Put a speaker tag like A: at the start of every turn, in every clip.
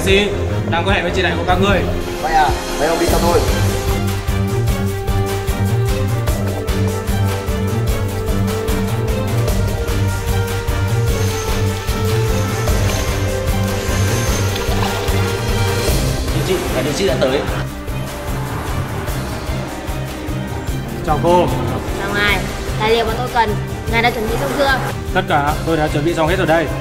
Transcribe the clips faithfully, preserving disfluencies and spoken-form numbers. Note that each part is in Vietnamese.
A: sĩ đang có hẹn với chị đại của các ngươi.
B: Vậy à, mấy ông đi theo tôi.
C: Chị, ngài điều sĩ đã tới.
A: Chào cô.
D: Chào ngài, tài liệu mà tôi cần, ngài đã chuẩn bị xong chưa?
A: Tất cả tôi đã chuẩn bị xong hết rồi đây.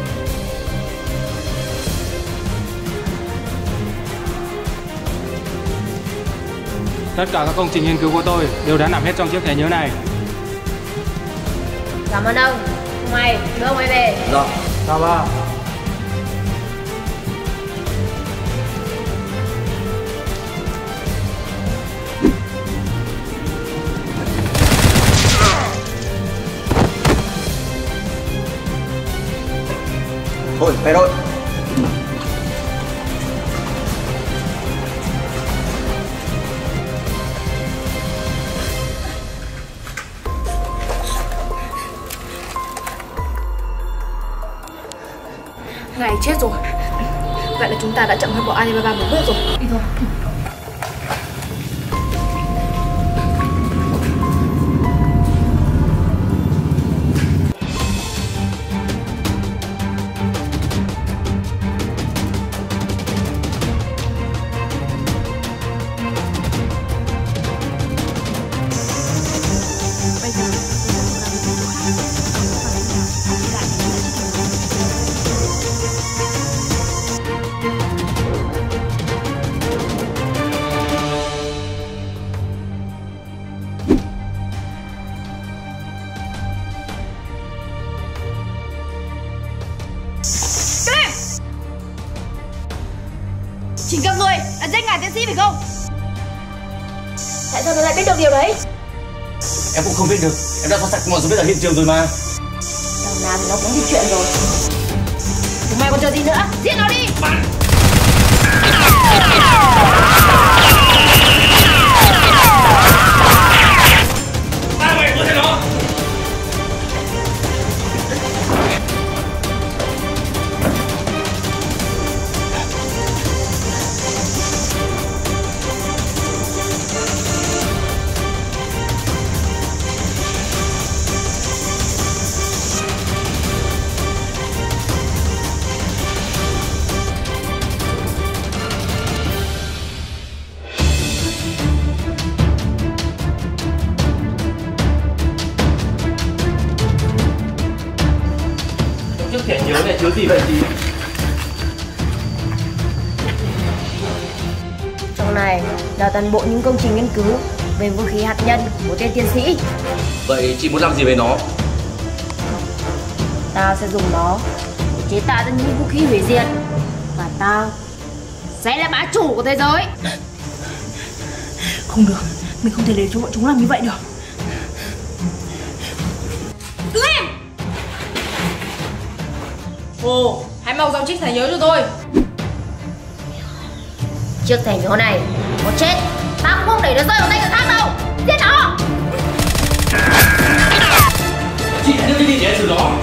A: Tất cả các công trình nghiên cứu của tôi đều đã nằm hết trong chiếc thẻ nhớ này.
D: Cảm ơn ông. Mày, đưa ông ấy về.
B: Dạ.
A: Chào ba.
B: Thôi, về thôi.
E: Ngài chết rồi. Vậy là chúng ta đã chậm hơn bọn Alibaba một bước rồi. Đi thôi.
F: Chính các người đã giết ngài tiến sĩ phải không?
D: Tại sao tôi lại biết được điều đấy?
C: Em cũng không biết được, em đã có sạch mọi dấu vết ở hiện trường rồi mà.
D: Thằng nào thì nó cũng biết chuyện rồi.
F: Chúng mày còn chờ gì nữa? Giết nó đi! Bắn!
C: Ba mày đuổi theo nó! Chiếc thẻ nhớ này chứa gì vậy chị?
D: Trong này là toàn bộ những công trình nghiên cứu về vũ khí hạt nhân của tên tiến sĩ.
C: Vậy chị muốn làm gì với nó?
D: Tao sẽ dùng nó để chế tạo ra những vũ khí hủy diệt. Và tao sẽ là bá chủ của thế giới.
E: Không được, mình không thể để cho bọn chúng làm như vậy được.
F: Đứng im! Ồ, hãy mau giao chiếc thẻ nhớ cho tôi.
D: Chiếc thẻ nhớ này có chết, tao cũng không để nó rơi vào tay người khác đâu. Giết nó!
C: Chị đưa đi để em xử nó.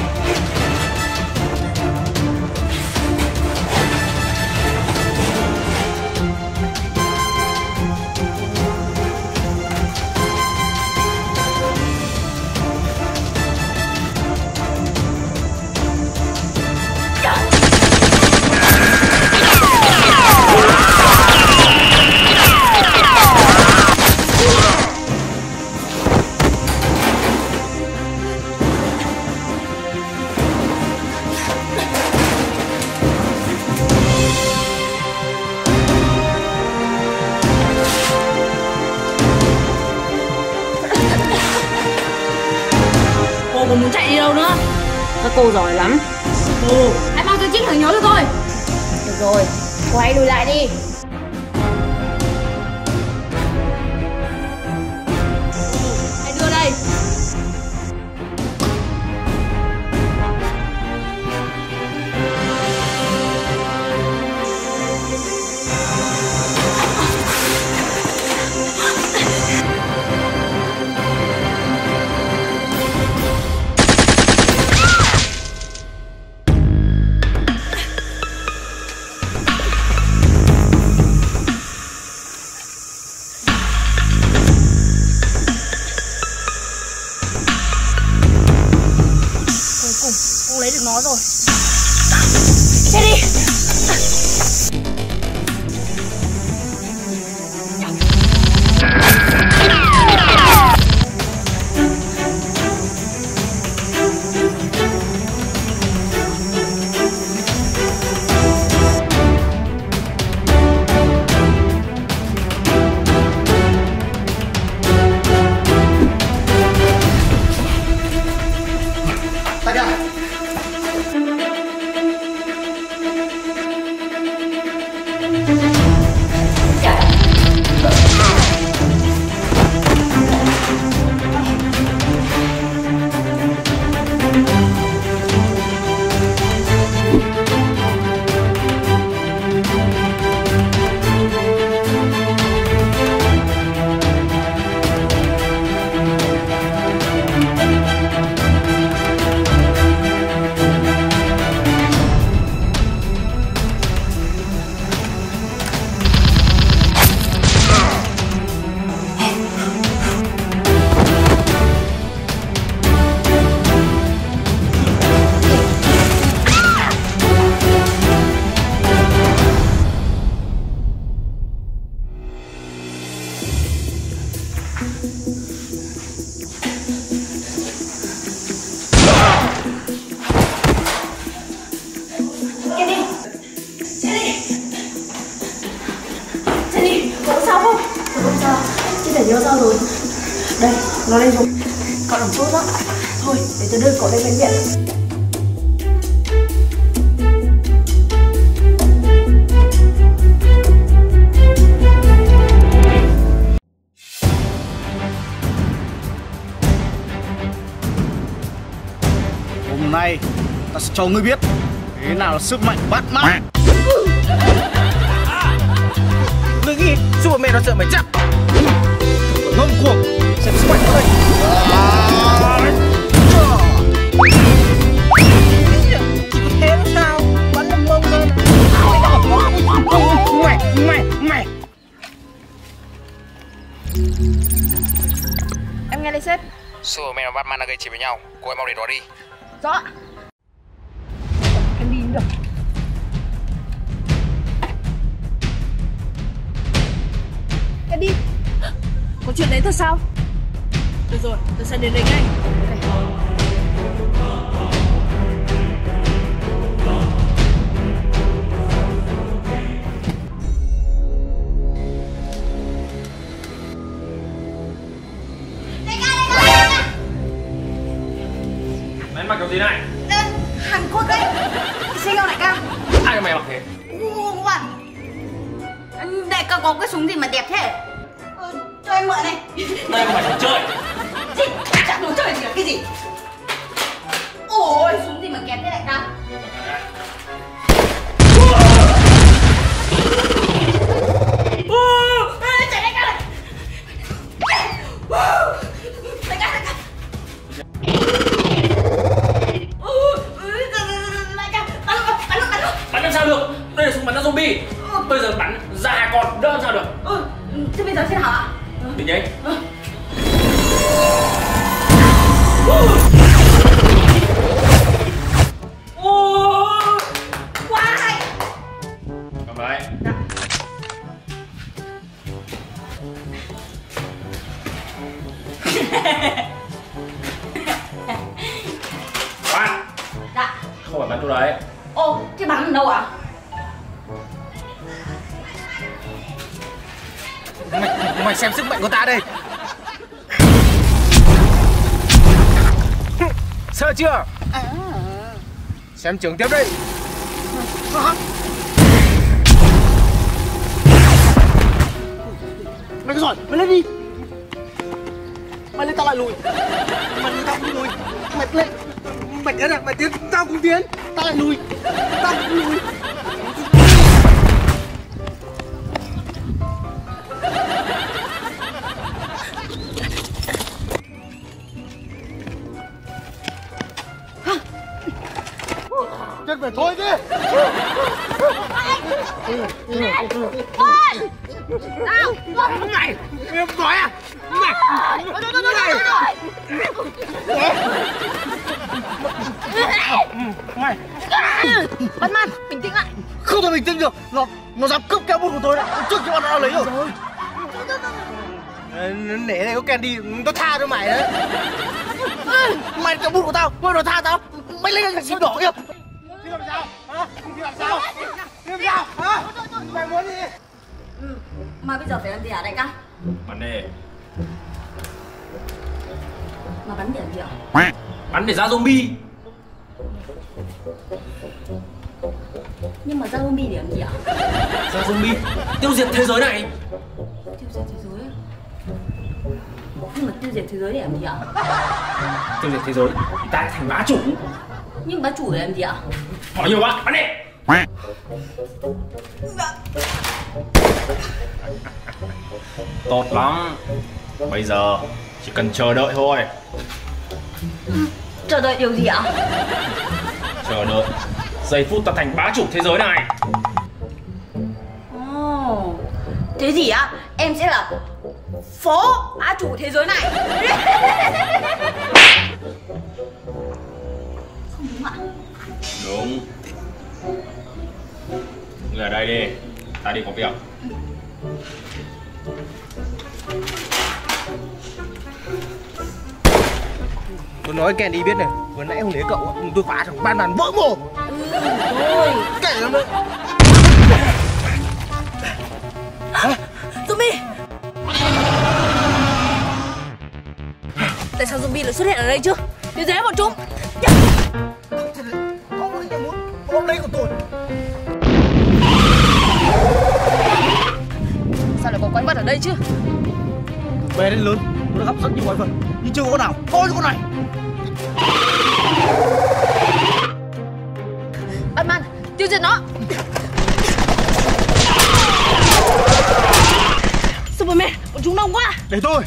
F: Cô còn muốn chạy đi đâu nữa?
D: Các cô giỏi lắm.
F: Ồ, hãy mang cái chiếc thẻ nhớ cho tôi.
D: Được rồi, cô hãy lùi lại đi.
F: Hãy đưa đây.
E: nhớ sao rồi. Đây, nó lên rồi. Cậu làm tốt đó. Thôi, để tôi đưa cậu lên bệnh viện.
G: Hôm nay ta sẽ cho ngươi biết thế nào là sức mạnh Batman. Ngươi nghĩ Superman nó sợ mày chắc? Ngông cuồng xem sức mạnh của đây. Chỉ có thế sao? Bắn làm mông lên. Mày mày mày.
E: Em nghe đây sếp.
H: Superman và Batman đã gây chiến với nhau. Cô ấy mau đến đó đi.
E: Rõ. Em đi cũng được. Em đi. Có chuyện đấy thật sao? Được rồi, tôi sẽ đến đấy ngay.
A: Mày mặc kiểu gì này?
E: Hàn Quốc đấy. Xe nhau đại ca.
A: Ai cho mày mặc thế?
D: Các bạn, đại ca có cái súng gì mà đẹp thế? Ừ, cho em mượn này.
A: Đây không phải trò chơi.
D: Gì? Chẳng đồ chơi gì cả, cái gì? Ôi, súng gì mà kém thế đại ca? Chạy đại ca này. Đại ca, đại ca.
A: Bắn làm sao được? Đây là súng bắn ra zombie. Bây giờ bắn ra còn đỡ sao được?
D: Ừ, thế bây giờ thế nào ạ?
A: Định nhảy.
D: Quá hay.
A: Cầm lại. Khoan.
D: Dạ.
A: Không phải bắn chỗ đấy.
D: Ô, thế bắn ở đâu ạ?
G: Mày, mày xem sức mạnh của ta đây. Sợ chưa? Xem trưởng tiếp đi. Mày có giỏi, mày lên đi. Mày lên tao lại lùi. Mày lên tao cũng lùi. Mày lên. Mày tiến à, mày tiến, tao cũng tiến. Tao lại lùi. Tao cũng lùi. Chân phải thôi đi.
D: Nào,
G: Này, em nói à? Mày.
D: thôi thôi thôi thôi
G: Mày.
D: Batman, bình tĩnh lại.
G: Không thể bình tĩnh được. Nó nó dám cướp kéo bút của tôi đấy. Trước khi bọn nó lấy rồi. Để này có Candy, tao tha cho mày đấy. Mày kéo bút của tao, tôi nó tha tao. Mày lấy cái xin đỏ kìa. Xin làm sao? Hả? Xin làm sao? Xin làm sao? Hả? Mày muốn gì?
D: Ừ, mà bây giờ phải làm gì hả đại ca?
A: Bắn đi.
D: Mà bắn để làm gì ạ?
A: Bắn để ra zombie.
D: Nhưng mà ra zombie để làm gì ạ?
A: Ra zombie tiêu diệt thế giới này.
D: Tiêu diệt thế giới á? Nhưng mà tiêu diệt thế giới để làm gì ạ?
A: Tiêu diệt thế giới thì ta thành bá chủ.
D: Nhưng bá chủ để làm gì ạ?
A: Hỏi nhiều quá, bắn đi. Tốt lắm. Bây giờ chỉ cần chờ đợi thôi.
D: Chờ đợi điều gì ạ?
A: Chờ đợi giây phút ta thành bá chủ thế giới này.
D: Ồ, thế gì ạ? Em sẽ là phó bá chủ thế giới này. Không đúng ạ?
A: Đúng. Người ở đây đi, ta đi có việc.
G: Tôi nói Candy biết này, vừa nãy không lấy cậu, tôi phá thằng Batman vỡ mồm.
D: Ừ, thôi.
G: Kệ lắm đấy.
D: Zombie.
E: sao zombie lại xuất hiện ở đây chứ? Đi dễ bọn chúng.
G: Ông muốn ôm lấy của tôi.
E: Sao lại có quái vật ở đây chứ?
G: Bé đến lớn, nó đã gặp rất nhiều quái vật, nhưng chưa có con nào to như con này.
E: Batman, tiêu diệt nó. Superman, bọn chúng đông quá.
G: Để tôi.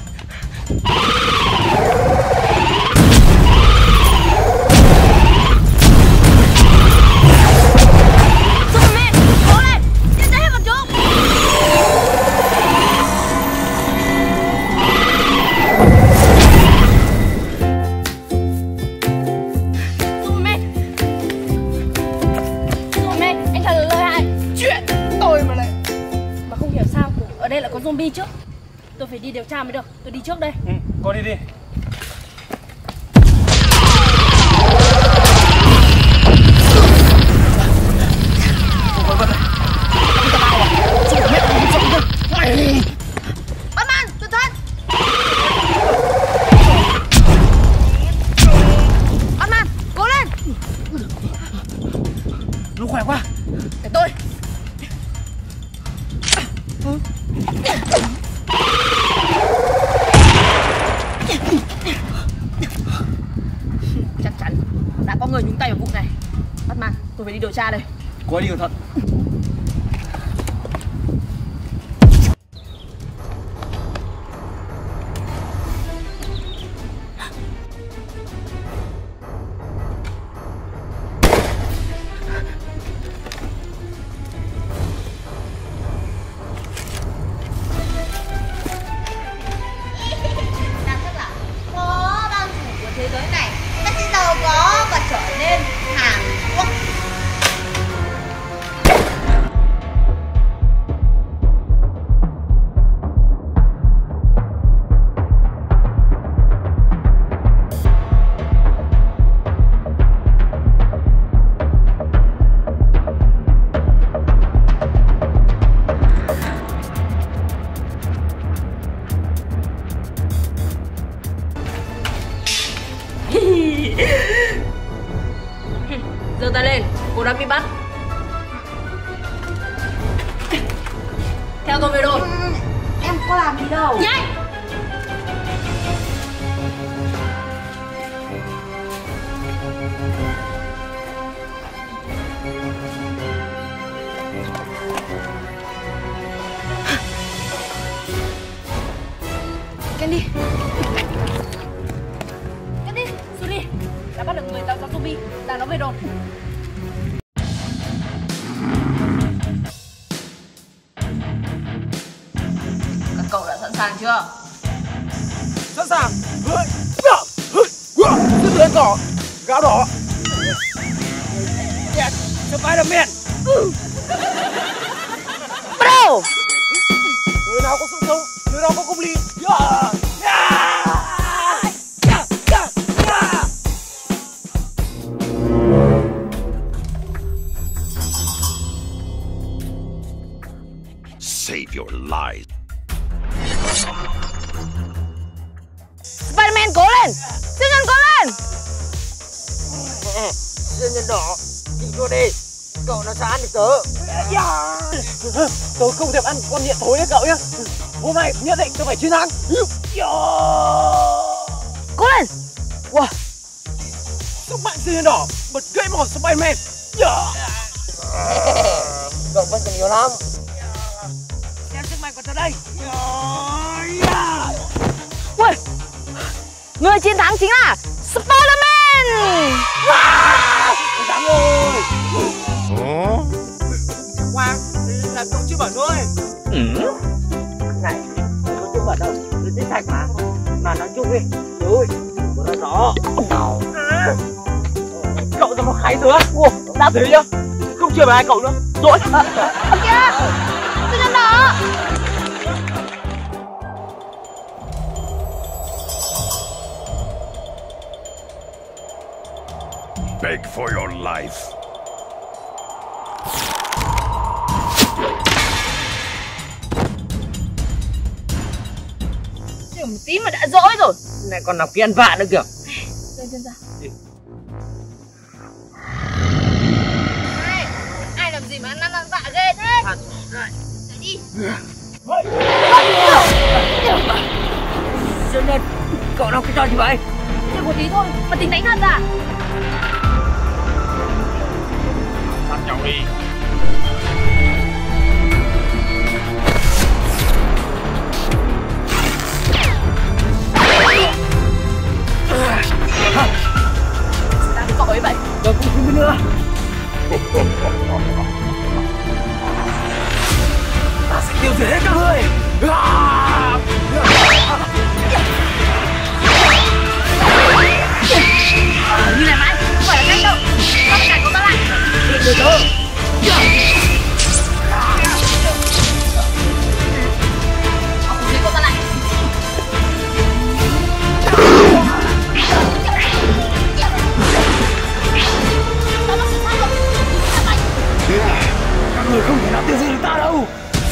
E: Superman, cố lên, tiêu diệt hết bọn chúng. Superman, Superman, anh thật là lợi hại.
G: Chuyện tôi mà lại.
E: Mà không hiểu sao ở đây lại có zombie chứ. Tôi phải đi điều tra mới được. Tôi đi trước đây.
G: Ừ, con đi đi.
E: Batman, cẩn thận. Batman, cố lên.
G: Nó khỏe quá.
E: Để tôi. Chắc chắn đã có người nhúng tay vào vụ này. Batman, tôi phải đi điều tra đây.
G: Cô ấy đi cẩn thận.
D: Có bao phủ của thế giới này, ta sẽ giàu có và trở nên hàng quốc.
E: Giơ tay lên, cô đã bị bắt. Theo tôi về đồn.
D: Em có làm gì đâu.
E: Nhanh. Candy. Candy, Suri. Đã bắt được người tạo ra zombie. Đã nó về đồn. Các cậu đã sẵn sàng chưa?
G: Sẵn sàng. Sức lên cỏ. Gáo đỏ. Yes, Spider-Man.
E: Bắt đầu.
G: Người nào có sự sống, người nào có công lý. Yeah. Yeah. Yeah. Yeah. Yeah.
I: Save your lives.
E: Spider-Man cố lên. Siêu nhân cố lên.
G: Siêu nhân đỏ, chị vô đi. Cậu nó sẽ ăn được tớ. Yeah. Tớ không thèm ăn con nhện thối đấy cậu nhá. Hôm nay nhất định tớ phải chiến thắng. Yeah.
E: Cố lên. Wow.
G: Sức mạnh siêu nhân đỏ bật gãy một Spider-Man. Yeah. Cậu vẫn còn nhiều lắm. Xem sức mạnh của tớ đây. Yeah.
E: Ui. Người chiến thắng chính là Spider-Man.
G: Wow. Thắng rồi. Quang, là cậu chưa bảo nuôi. Này, cậu chưa bảo đâu, tôi thích sạch mà. Mà nói chung đi, rồi, nó là nó. À. Cậu ra một kháy nữa. Ủa, đã thế nhá. Không chơi với hai cậu nữa. Rồi.
E: Ở kìa, siêu nhân đỏ.
I: Beg for your life.
E: được một tí mà đã dỗi rồi.
C: Này còn nọc kia ăn vạ nữa kìa.
E: Lên chân ra. Ai, ai làm gì mà ăn ăn ăn vạ ghê thế?
C: Thật.
E: Dậy đi.
C: Dương Nhân, cậu làm cái trò gì vậy?
E: Chỉ một tí thôi mà tính đánh thật à?
A: Bắt nhau đi.
E: Làm cái cậu ấy vậy?
C: Tôi cũng không biết nữa. Ta sẽ tiêu diệt hết các ngươi.
E: Như này mãi, không phải là cách đâu. Sao phải cản cậu ta lại?
C: Được thôi.
E: Ông không giết cậu ta lại.
C: Các người không thể nào tiêu diệt được ta đâu.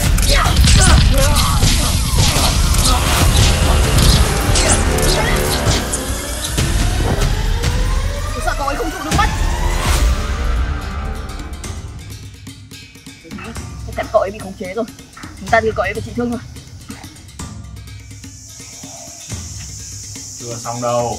E: Tôi sợ cậu ấy không trụ được mất. Chắc chắn cậu ấy bị khống chế rồi. Chúng ta đưa cậu ấy về trị thương thôi.
A: Chưa xong đâu.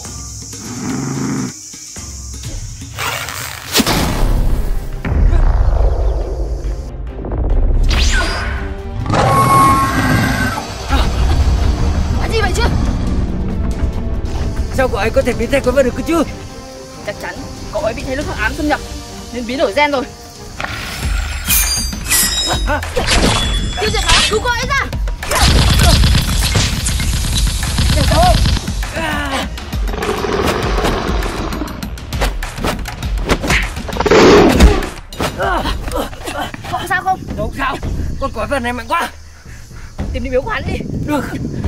E: Gì vậy chứ?
C: Sao cậu ấy có thể biến thành quái vật được cơ chứ?
E: Chắc chắn cậu ấy bị thế lực hắc ám xâm nhập nên biến đổi gen rồi. Tiêu diệt nó, cứu cậu ấy ra. Được thôi. Cậu có sao không?
C: Không sao, con quái vật này mạnh quá.
E: Tìm đi miếu của hắn đi.
C: Được.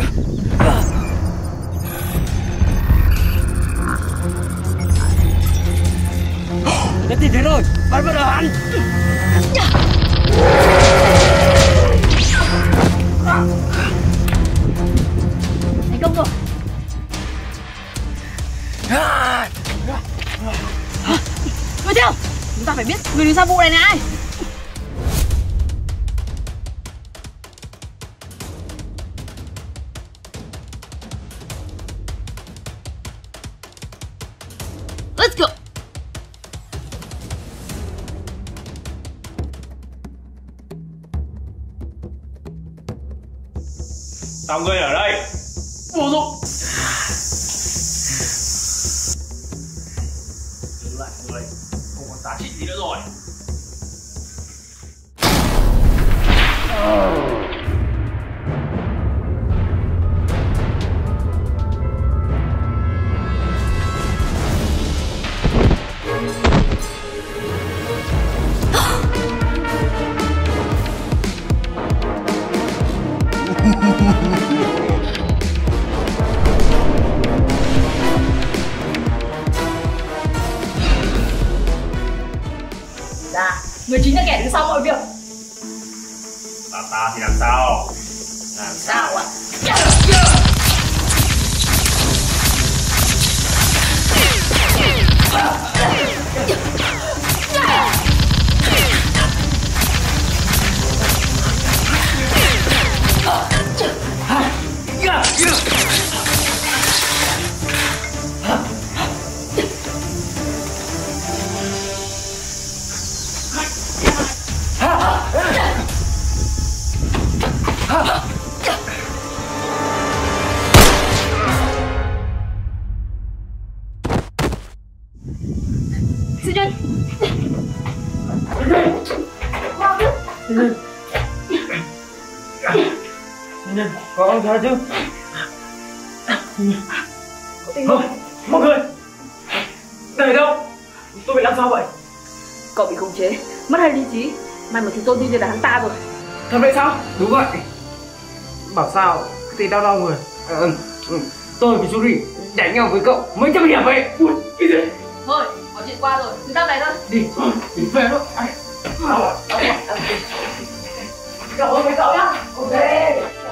C: Đã tìm thấy rồi, bắn vào đầu hắn.
E: Thành công rồi. Đuổi theo. Chúng ta phải biết người đứng sau vụ này là ai. Let's go.
A: Sao ngươi ở đây? Vô dụng. Giữ lại người, không còn giá trị gì nữa rồi.
E: Dạ, người chính là kẻ đứng sau mọi việc.
A: Ta ta thì làm sao?
E: Làm sao ạ? Sư nhân.
C: Nhân, có ông sao chứ?
E: Không,
C: mọi người. Đây đâu? Tôi bị làm sao vậy?
E: cậu bị khống chế, mất hai lý trí. May mà chúng tôi tin là hắn ta rồi.
C: Thật vậy sao? Đúng vậy. Bảo sao cái gì đau đau người. À, ừ, ừ. Tôi với Yuri đánh nhau với cậu mấy trăm hiệp vậy. Ui, cái gì?
E: Thôi, có chuyện qua rồi, cứ tao này thôi.
C: Đi, đi về thôi. Cậu ơi với cậu nhá. Ok.